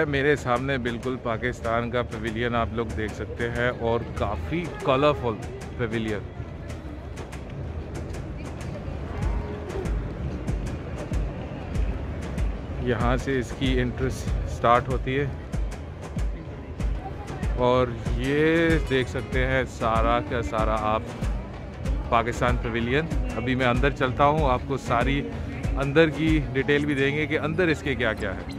है मेरे सामने बिल्कुल पाकिस्तान का पवेलियन आप लोग देख सकते हैं और काफ़ी कलरफुल पवेलियन। यहाँ से इसकी एंट्रेंस स्टार्ट होती है और ये देख सकते हैं सारा का सारा आप पाकिस्तान पवेलियन। अभी मैं अंदर चलता हूँ, आपको सारी अंदर की डिटेल भी देंगे कि अंदर इसके क्या क्या है।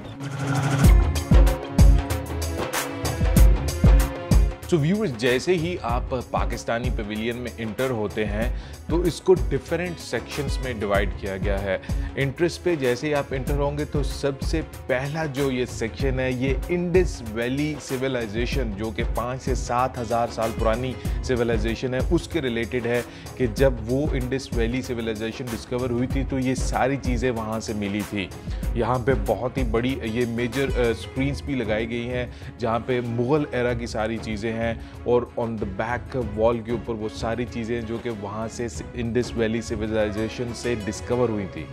तो व्यूअर्स, जैसे ही आप पाकिस्तानी पवेलियन में इंटर होते हैं तो इसको डिफरेंट सेक्शंस में डिवाइड किया गया है। एंट्रेंस पे जैसे ही आप इंटर होंगे तो सबसे पहला जो ये सेक्शन है ये इंडस वैली सिविलाइजेशन, जो कि 5 से 7 हज़ार साल पुरानी सिविलाइजेशन है, उसके रिलेटेड है कि जब वो इंडस वैली सिविलाइजेशन डिस्कवर हुई थी तो ये सारी चीज़ें वहाँ से मिली थी। यहाँ पे बहुत ही बड़ी ये मेजर स्क्रीन्स भी लगाई गई हैं जहाँ पे मुग़ल एरा की सारी चीज़ें हैं और ऑन द बैक वॉल के ऊपर वो सारी चीज़ें जो कि वहाँ से इंडस वैली सिविलाइजेशन से डिस्कवर हुई थी।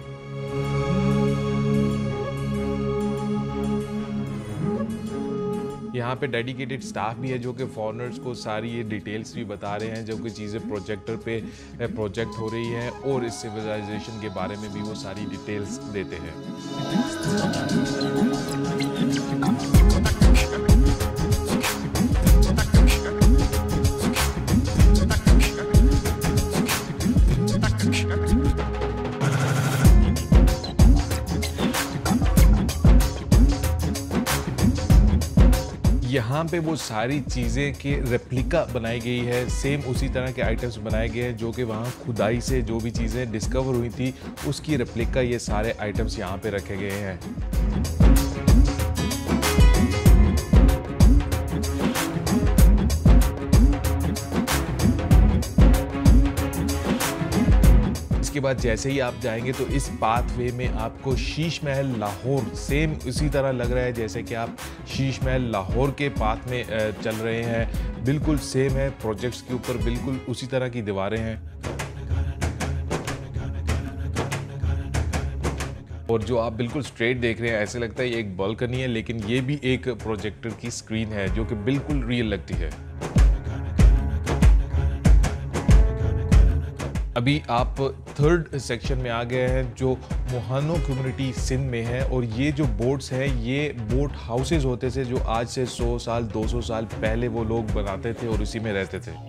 यहाँ पे डेडिकेटेड स्टाफ भी है जो कि फॉरेनर्स को सारी ये डिटेल्स भी बता रहे हैं, जो कि चीज़ें प्रोजेक्टर पे प्रोजेक्ट हो रही हैं और इस सिविलाइजेशन के बारे में भी वो सारी डिटेल्स देते हैं। यहाँ पे वो सारी चीज़ें के रेप्लिका बनाई गई है, सेम उसी तरह के आइटम्स बनाए गए हैं जो कि वहाँ खुदाई से जो भी चीज़ें डिस्कवर हुई थी उसकी रेप्लिका ये सारे आइटम्स यहाँ पे रखे गए हैं। इसके बाद जैसे ही आप जाएंगे तो इस पाथवे में आपको शीश महल लाहौर सेम उसी तरह लग रहा है जैसे कि आप शीश महल लाहौर के पाथ में चल रहे हैं। बिल्कुल सेम है, प्रोजेक्ट्स के ऊपर बिल्कुल उसी तरह की दीवारें हैं। और जो आप बिल्कुल स्ट्रेट देख रहे हैं ऐसे लगता है ये एक बालकनी है, लेकिन ये भी एक प्रोजेक्टर की स्क्रीन है जो कि बिल्कुल रियल लगती है। अभी आप थर्ड सेक्शन में आ गए हैं जो मोहानो कम्युनिटी सिंध में है और ये जो बोट्स हैं ये बोट हाउसेज होते थे जो आज से 100 साल 200 साल पहले वो लोग बनाते थे और इसी में रहते थे।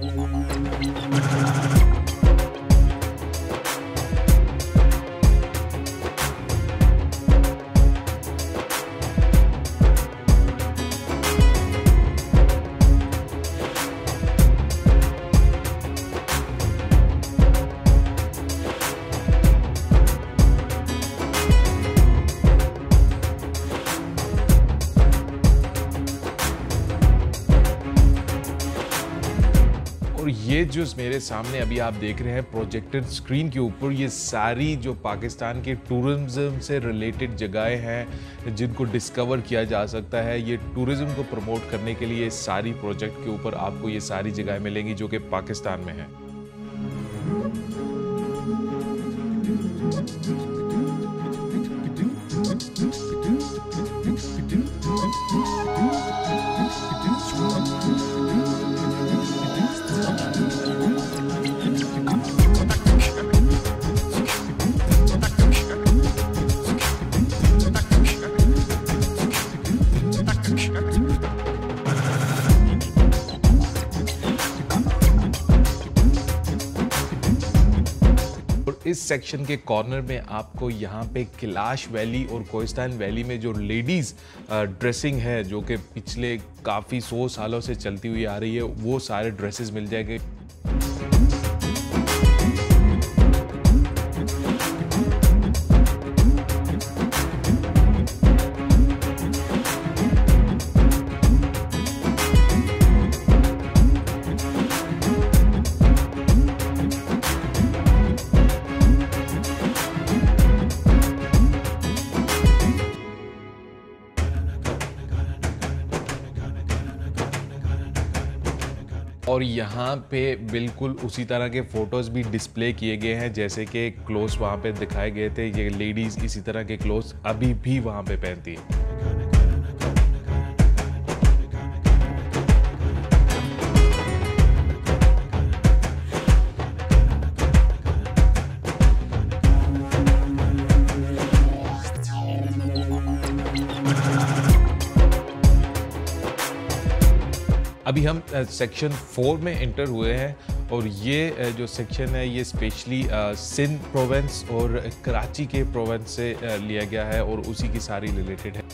ये जो मेरे सामने अभी आप देख रहे हैं प्रोजेक्टेड स्क्रीन के ऊपर ये सारी जो पाकिस्तान के टूरिज्म से रिलेटेड जगहें हैं जिनको डिस्कवर किया जा सकता है। ये टूरिज्म को प्रमोट करने के लिए सारी प्रोजेक्ट के ऊपर आपको ये सारी जगहें मिलेंगी जो कि पाकिस्तान में हैं। इस सेक्शन के कॉर्नर में आपको यहाँ पे कैलाश वैली और कोहिस्तान वैली में जो लेडीज़ ड्रेसिंग है जो कि पिछले काफ़ी 100 सालों से चलती हुई आ रही है वो सारे ड्रेसेस मिल जाएंगे। और यहाँ पे बिल्कुल उसी तरह के फ़ोटोज़ भी डिस्प्ले किए गए हैं जैसे कि क्लोथ्स वहाँ पे दिखाए गए थे। ये लेडीज़ इसी तरह के क्लोथ्स अभी भी वहाँ पे पहनती हैं। अभी हम सेक्शन 4 में इंटर हुए हैं और ये जो सेक्शन है ये स्पेशली सिंध प्रोविंस और कराची के प्रोविंस से लिया गया है और उसी की सारी रिलेटेड है।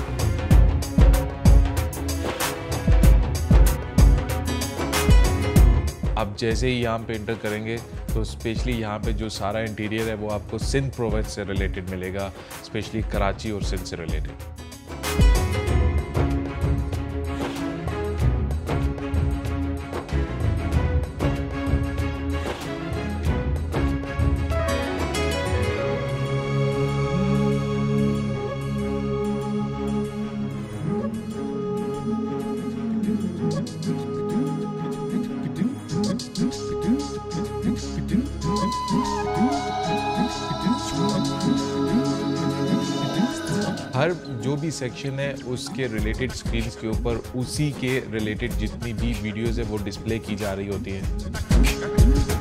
आप जैसे ही यहाँ पे इंटर करेंगे तो स्पेशली यहाँ पे जो सारा इंटीरियर है वो आपको सिंध प्रोविंस से रिलेटेड मिलेगा, स्पेशली कराची और सिंध से रिलेटेड। हर जो भी सेक्शन है उसके रिलेटेड स्क्रीन्स के ऊपर उसी के रिलेटेड जितनी भी वीडियोस है वो डिस्प्ले की जा रही होती हैं।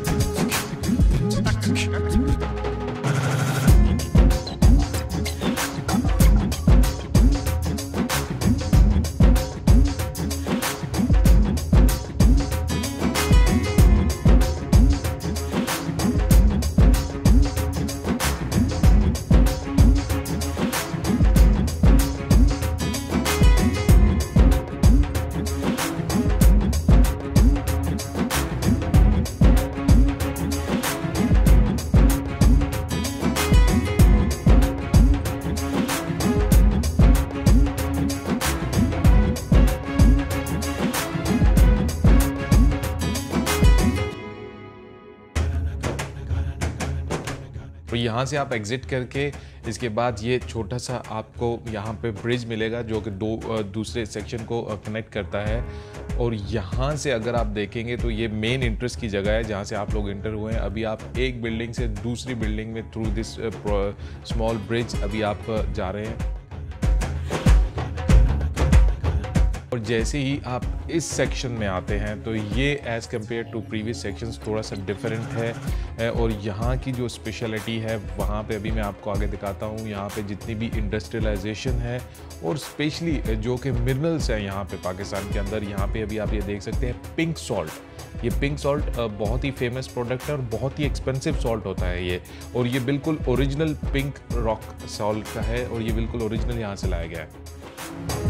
तो यहाँ से आप एग्ज़िट करके इसके बाद ये छोटा सा आपको यहाँ पे ब्रिज मिलेगा जो कि दूसरे सेक्शन को कनेक्ट करता है। और यहाँ से अगर आप देखेंगे तो ये मेन इंट्रेंस की जगह है जहाँ से आप लोग इंटर हुए हैं। अभी आप एक बिल्डिंग से दूसरी बिल्डिंग में थ्रू दिस स्मॉल ब्रिज अभी आप जा रहे हैं। और जैसे ही आप इस सेक्शन में आते हैं तो ये as compare to previous sections थोड़ा सा डिफरेंट है और यहाँ की जो स्पेशलिटी है वहाँ पे अभी मैं आपको आगे दिखाता हूँ। यहाँ पे जितनी भी इंडस्ट्रियलाइजेशन है और स्पेशली जो कि मिनरल्स हैं यहाँ पे पाकिस्तान के अंदर, यहाँ पे अभी आप ये देख सकते हैं पिंक सॉल्ट। ये पिंक सॉल्ट बहुत ही फेमस प्रोडक्ट है और बहुत ही एक्सपेंसिव सॉल्ट होता है ये, और ये बिल्कुल ओरिजिनल पिंक रॉक सॉल्ट का है और ये बिल्कुल ओरिजिनल यहाँ से लाया गया है।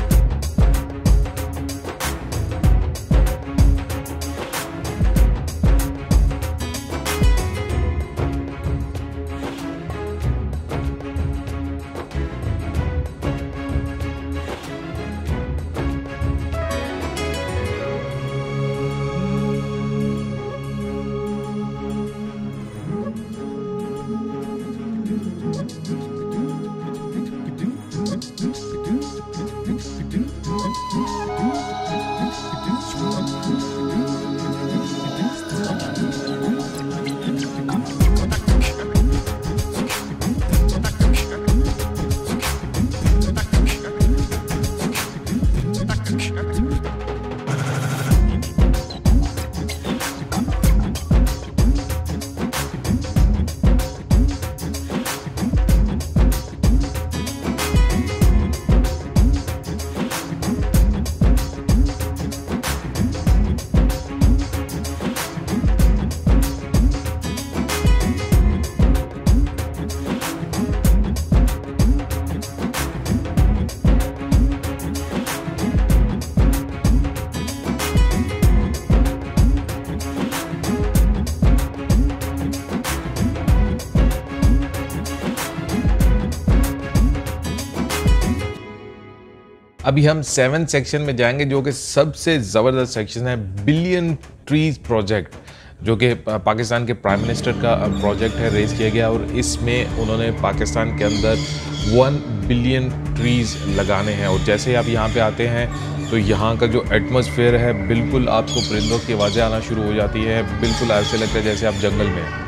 अभी हम 7 सेक्शन में जाएंगे जो कि सबसे ज़बरदस्त सेक्शन है, बिलियन ट्रीज प्रोजेक्ट, जो कि पाकिस्तान के प्राइम मिनिस्टर का प्रोजेक्ट है, रेज किया गया और इसमें उन्होंने पाकिस्तान के अंदर 1 बिलियन ट्रीज़ लगाने हैं। और जैसे ही आप यहाँ पे आते हैं तो यहाँ का जो एटमॉस्फेयर है बिल्कुल आपको परिंदों की आवाज़ें आना शुरू हो जाती है, बिल्कुल ऐसे लगता है जैसे आप जंगल में हैं।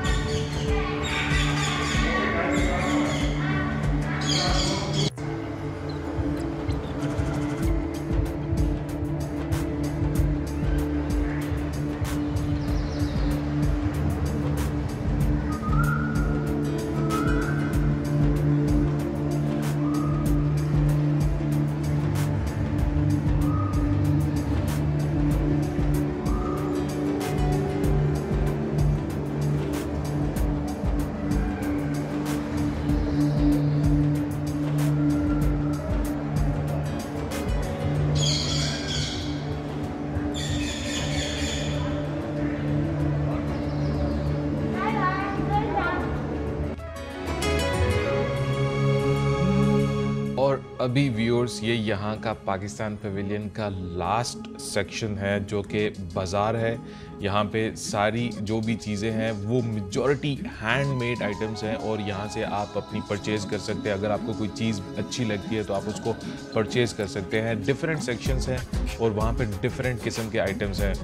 अभी व्यूअर्स ये यहाँ का पाकिस्तान पवेलियन का लास्ट सेक्शन है जो कि बाज़ार है। यहाँ पे सारी जो भी चीज़ें हैं वो मेजॉरिटी हैंडमेड आइटम्स हैं और यहाँ से आप अपनी परचेज़ कर सकते हैं। अगर आपको कोई चीज़ अच्छी लगती है तो आप उसको परचेज़ कर सकते हैं। डिफरेंट सेक्शंस हैं और वहाँ पे डिफरेंट किस्म के आइटम्स हैं।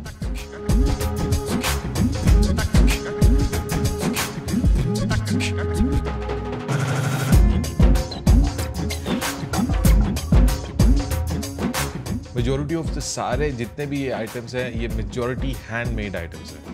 मेजॉरिटी ऑफ द सारे जितने भी ये आइटम्स हैं ये मेजॉरिटी हैंडमेड आइटम्स हैं।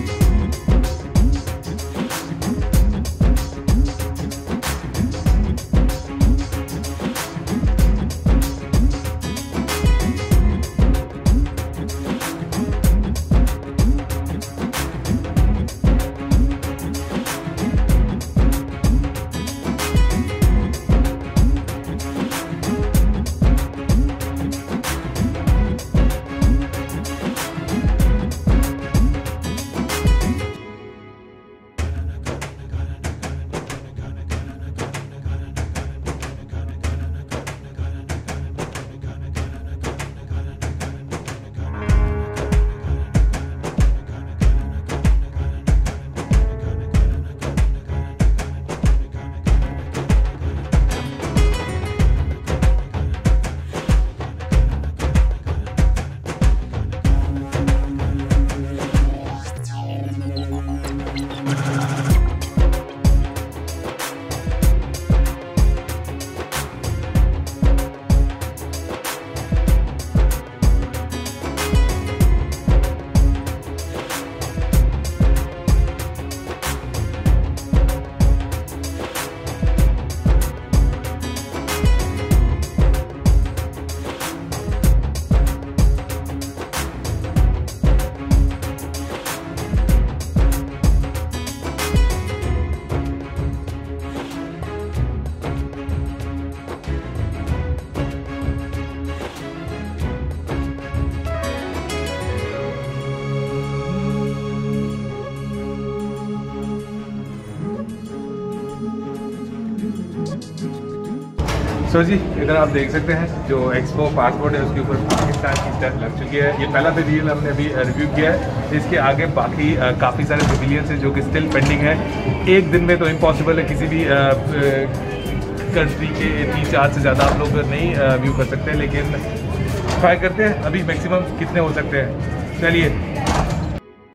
सो जी इधर आप देख सकते हैं जो एक्सपो पासपोर्ट है उसके ऊपर पाकिस्तान की स्टैम्प लग चुकी है। ये पहला पवेलियन हमने अभी रिव्यू किया है। इसके आगे बाकी काफ़ी सारे पवेलियंस हैं जो कि स्टिल पेंडिंग है। एक दिन में तो इम्पॉसिबल है, किसी भी कंट्री के 3-4 से ज़्यादा आप लोग नहीं व्यू कर सकते, लेकिन ट्राई करते हैं अभी मैक्सिमम कितने हो सकते हैं। चलिए